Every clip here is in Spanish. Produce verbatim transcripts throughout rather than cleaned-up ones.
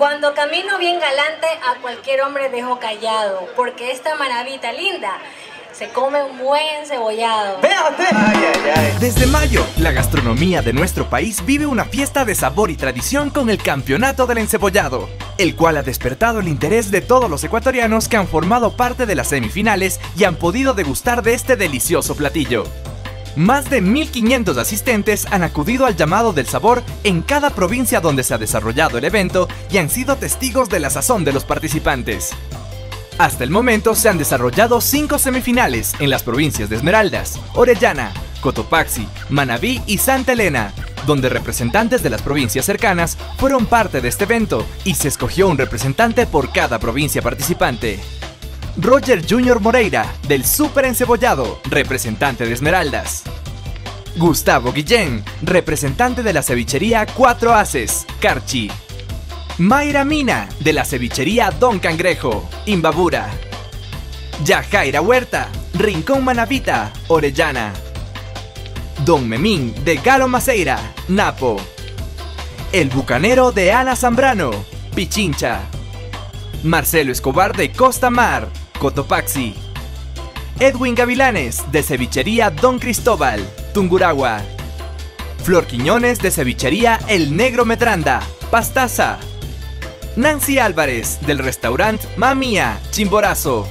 Cuando camino bien galante, a cualquier hombre dejo callado, porque esta manavita linda se come un buen encebollado. ¡Vea usted! Ay, ay, ay. Desde mayo, la gastronomía de nuestro país vive una fiesta de sabor y tradición con el Campeonato del Encebollado, el cual ha despertado el interés de todos los ecuatorianos que han formado parte de las semifinales y han podido degustar de este delicioso platillo. Más de mil quinientos asistentes han acudido al llamado del sabor en cada provincia donde se ha desarrollado el evento y han sido testigos de la sazón de los participantes. Hasta el momento se han desarrollado cinco semifinales en las provincias de Esmeraldas, Orellana, Cotopaxi, Manabí y Santa Elena, donde representantes de las provincias cercanas fueron parte de este evento y se escogió un representante por cada provincia participante. Roger Junior Moreira, del Super Encebollado, representante de Esmeraldas. Gustavo Guillén, representante de la cevichería Cuatro Haces, Carchi. Mayra Mina, de la cevichería Don Cangrejo, Imbabura. Yajaira Huerta, Rincón Manavita, Orellana. Don Memín, de Galo Maceira, Napo. El Bucanero, de Ana Zambrano, Pichincha. Marcelo Escobar, de Costa Mar, Cotopaxi. Edwin Gavilanes, de cevichería Don Cristóbal, Tungurahua. Flor Quiñones, de cevichería El Negro Metranda, Pastaza. Nancy Álvarez, del restaurante Mamía, Chimborazo.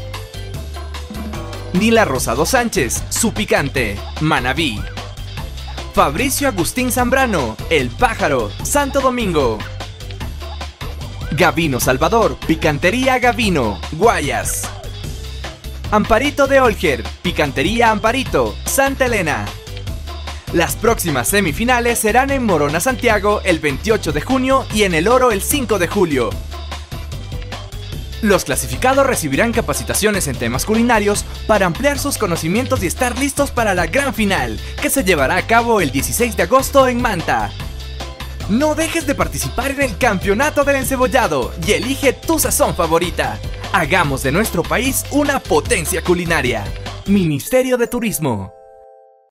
Nila Rosado Sánchez, Su Picante, Manabí. Fabricio Agustín Zambrano, El Pájaro, Santo Domingo. Gavino Salvador, Picantería Gavino, Guayas. Amparito de Olger, Picantería Amparito, Santa Elena. Las próximas semifinales serán en Morona, Santiago, el veintiocho de junio y en El Oro el cinco de julio. Los clasificados recibirán capacitaciones en temas culinarios para ampliar sus conocimientos y estar listos para la gran final, que se llevará a cabo el dieciséis de agosto en Manta. No dejes de participar en el Campeonato del Encebollado y elige tu sazón favorita. Hagamos de nuestro país una potencia culinaria. Ministerio de Turismo.